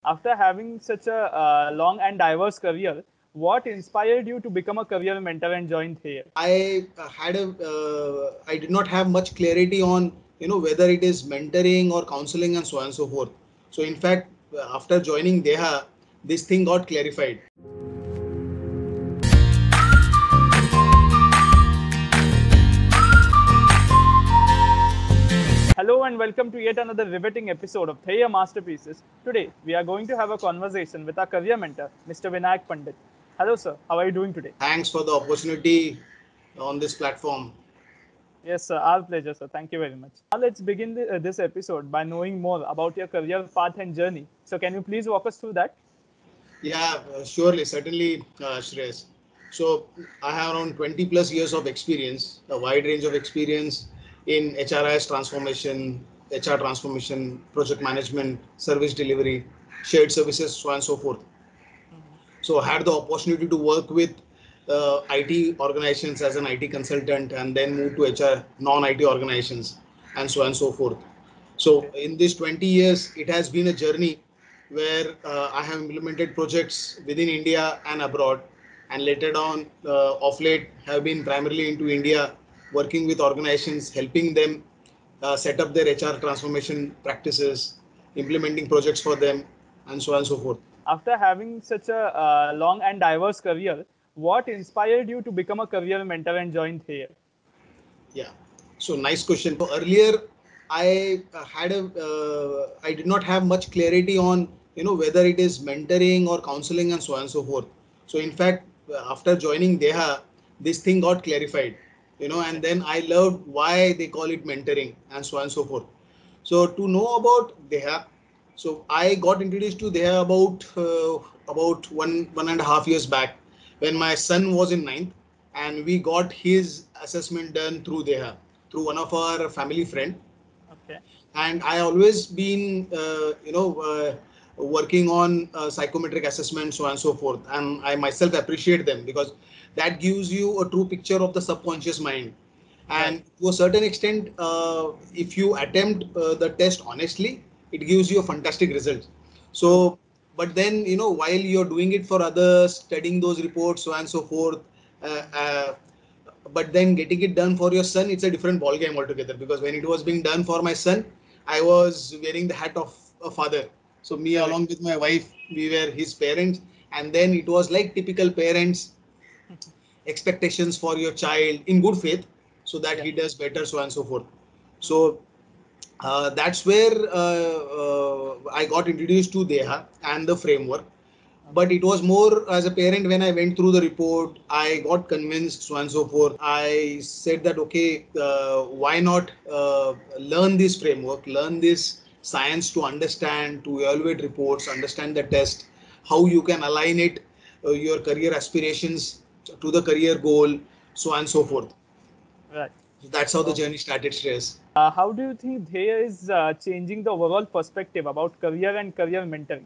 After having such a long and diverse career, what inspired you to become a career mentor and join here? I did not have much clarity on whether it is mentoring or counseling and so on and so forth. So in fact, after joining Deha, this thing got clarified. Hello and welcome to yet another riveting episode of Theya Masterpieces. Today, we are going to have a conversation with our career mentor, Mr. Vinayak Pandit. Hello, sir. How are you doing today? Thanks for the opportunity on this platform. Yes, sir. Our pleasure, sir. Thank you very much. Now, let's begin this episode by knowing more about your career path and journey. So, can you please walk us through that? Yeah, surely, certainly, Shreyas. So I have around 20 plus years of experience, a wide range of experience in HRIS transformation, HR transformation, project management, service delivery, shared services, so on and so forth. So I had the opportunity to work with IT organizations as an IT consultant and then move to HR non-IT organizations and so on and so forth. So Okay. in these 20 years, it has been a journey where I have implemented projects within India and abroad, and later on, of late, have been primarily into India, working with organizations, helping them set up their HR transformation practices, implementing projects for them, and so on and so forth. After having such a long and diverse career, what inspired you to become a career mentor and join here? Yeah. So nice question. So earlier, I did not have much clarity on whether it is mentoring or counseling and so on and so forth. So in fact, after joining Deha, this thing got clarified. Okay. And then I loved why they call it mentoring and so on and so forth. So to know about Deha, so I got introduced to Deha about 1.5 years back when my son was in ninth, and we got his assessment done through Deha through one of our family friend. Okay. And I always been working on psychometric assessment, so on and so forth, and I myself appreciate them because that gives you a true picture of the subconscious mind. Right. And to a certain extent, if you attempt the test honestly, it gives you a fantastic result. True. So but then while you're doing it for others, studying those reports, so on and so forth, uh, uh, but then getting it done for your son, it's a different ball game altogether, because when it was being done for my son, I was wearing the hat of a father. So me Correct. along with my wife, we were his parents, and then it was like typical parents expectations for your child in good faith so that Yeah. he does better, so on and so forth. So that's where I got introduced to Deha and the framework. But Okay. it was more as a parent, when I went through the report, I got convinced, so on and so forth. I said that, okay, why not learn this framework, learn this science to understand, to evaluate reports, understand the test, how you can align it, your career aspirations to the career goal, so on and so forth. Right. So that's how the Okay. journey started, Shreyas. How do you think there is changing the overall perspective about career and career mentoring?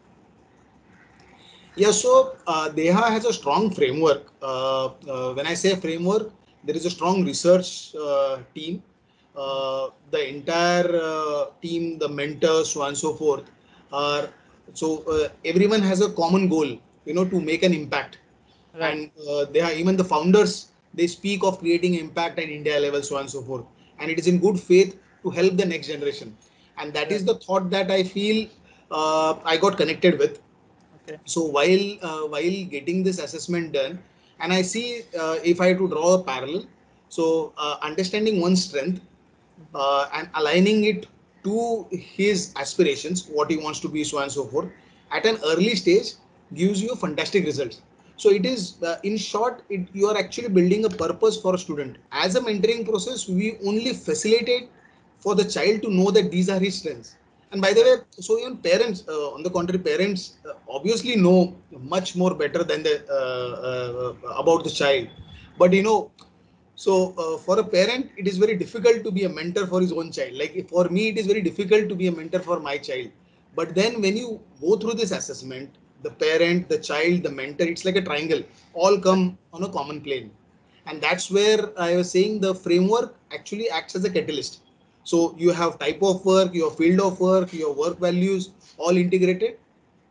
Yeah, so Deha has a strong framework. When I say framework, there is a strong research team. The entire team, the mentors, so on and so forth, are everyone has a common goal, to make an impact. Right. And they are even the founders. They speak of creating impact at India level, so on and so forth. And it is in good faith to help the next generation. And that Right. is the thought that I feel I got connected with. Okay. So while getting this assessment done, and I see, if I had to draw a parallel, so understanding one's strength and aligning it to his aspirations, what he wants to be, so on and so forth, at an early stage, gives you fantastic results. So it is, in short, you are actually building a purpose for a student. As a mentoring process, we only facilitate for the child to know that these are his strengths. And by the Right. way, so even parents, on the contrary, parents obviously know much more better than the about the child. But for a parent, it is very difficult to be a mentor for his own child. Like for me, it is very difficult to be a mentor for my child. But then when you go through this assessment, the parent, the child, the mentor, it's like a triangle, all Right. come on a common plane. And that's where I was saying the framework actually acts as a catalyst. So you have type of work, your field of work, your work values, all integrated.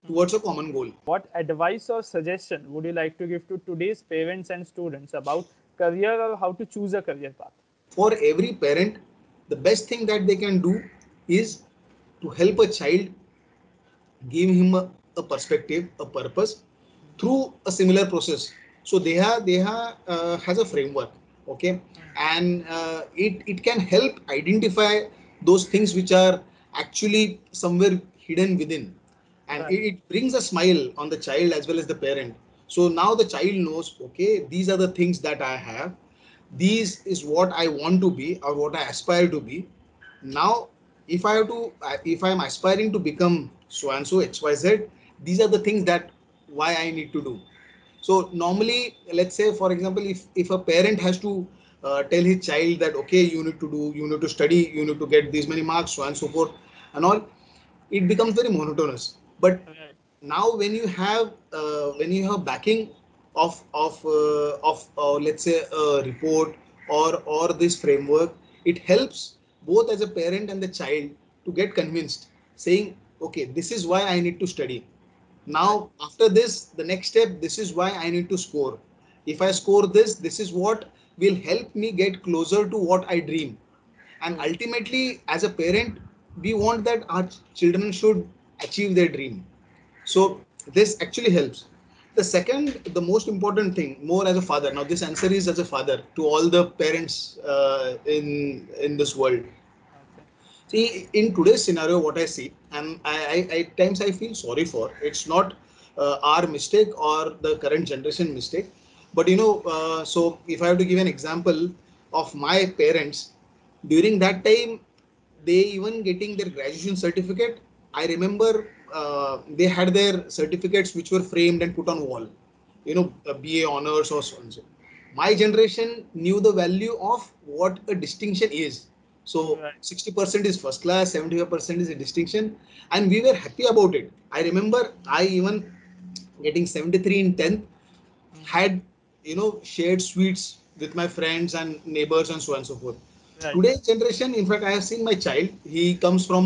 towards a common goal. What advice or suggestion would you like to give to today's parents and students about career or how to choose a career path? For every parent, the best thing that they can do is to help a child, give him a perspective, a purpose through a similar process. So they have has a framework, okay, and it can help identify those things which are actually somewhere hidden within, and Right. it brings a smile on the child as well as the parent. So now the child knows, okay, these are the things that I have, these is what I want to be or what I aspire to be. Now if I have to, if I'm aspiring to become so and so XYZ, these are the things that why I need to do. So normally, let's say for example, if a parent has to tell his child that, okay, you need to do, you need to study, you need to get these many marks, so on and so forth and all, it becomes very monotonous. But Right. now when you have backing of let's say a report or this framework, it helps both as a parent and the child to get convinced, saying, okay, this is why I need to study. Right. Now after this, the next step, this is why I need to score. If I score this, this is what will help me get closer to what I dream. And True. ultimately, as a parent, we want that our children should achieve their dream. So this actually helps. The second, the most important thing, more as a father. Now, this answer is as a father to all the parents in this world. Okay. See, in today's scenario, what I see, and at times I feel sorry for, it's not our mistake or the current generation mistake, but so if I have to give an example of my parents, during that time, they even getting their graduation certificate. I remember they had their certificates which were framed and put on wall, BA honors or so and so. My generation knew the value of what a distinction is. So Right. 60% is first class, 75% is a distinction, and we were happy about it. I remember I even getting 73 in 10th, Mm-hmm. had shared sweets with my friends and neighbors and so on and so forth. Right. Today's generation, in fact, I have seen my child. He comes from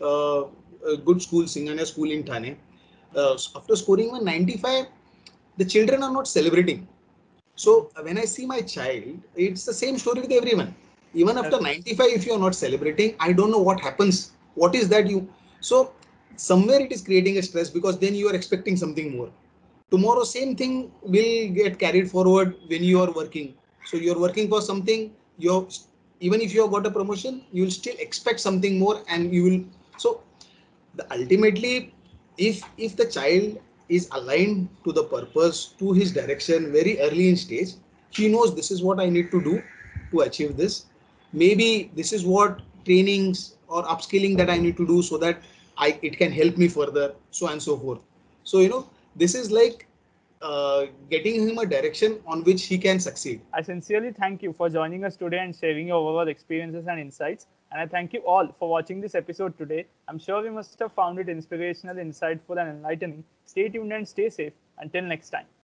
a good school, Singania School in Thane. Mm-hmm. After scoring a 95, the children are not celebrating. Mm-hmm. So when I see my child, it's the same story with everyone. Even after Correct. 95, if you are not celebrating, I don't know what happens. What is that you? So somewhere it is creating a stress because then you are expecting something more. Tomorrow, same thing will get carried forward when you are working. So you are working for something. You even if you have got a promotion, you will still expect something more, and you will. So ultimately, if the child is aligned to the purpose, to his direction very early in stage, he knows this is what I need to do to achieve this. Maybe this is what trainings or upskilling that I need to do so that it can help me further, so and so forth. So this is like getting him a direction on which he can succeed. I sincerely thank you for joining us today and sharing your overall experiences and insights. And I thank you all for watching this episode today. I'm sure you must have found it inspirational, insightful, and enlightening. Stay tuned and stay safe. Until next time.